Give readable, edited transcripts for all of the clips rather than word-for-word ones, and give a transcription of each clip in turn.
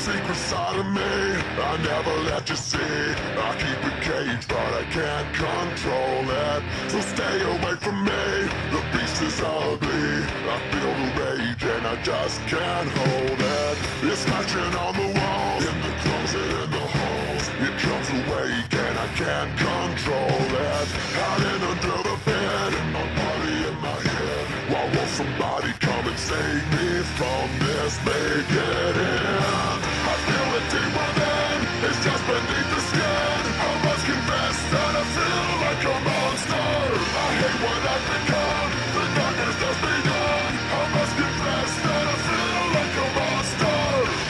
secret side of me I never let you see. I keep it caged but I can't control it. So stay away from me, the beast is ugly. I feel the rage and I just can't hold it. It's scratching on the walls, in the closet, in the halls. It comes awake and I can't control it. Hiding under the bed, in my body, in my head. Why won't somebody come and save me from this? Make it end. I feel it deep within, it's just beneath the skin. I must confess that I feel like a monster. I hate what I've become, the darkness has begun. I must confess that I feel like a monster.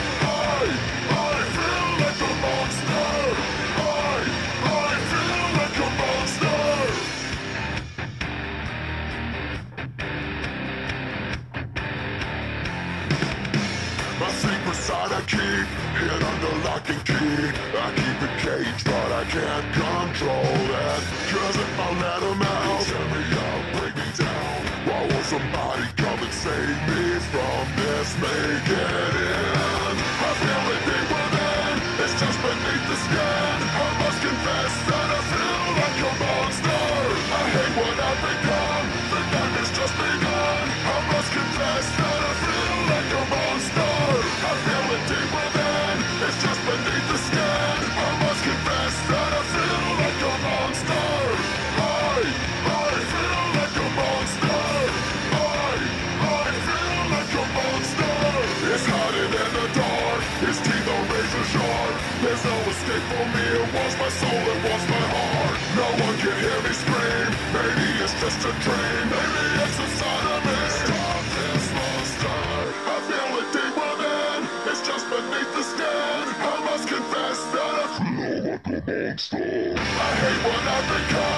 I feel like a monster. I feel like a monster. My secret side I keep hid under lock and key. I keep it caged but I can't control it. Cause if I let them out, they tear me up, break me down. Why won't somebody come and save me from this? Make it end. I feel it deep within, it's just beneath the skin. I must confess that I feel like a monster. I hate what I've become, the darkness just begun. I must confess that I feel like a monster. I feel it deep within, it's just beneath the skin. I must confess that I feel like a monster. I feel like a monster. I feel like a monster. It's hiding in the dark, its teeth are razor sharp. There's no escape for me, it wants my soul, it wants my heart. No one can hear me scream, maybe it's just a dream. Maybe it's inside of me. Stop this monster. I feel it deep within, it's just beneath the skin. I must confess that I feel like a monster. I hate what I've become.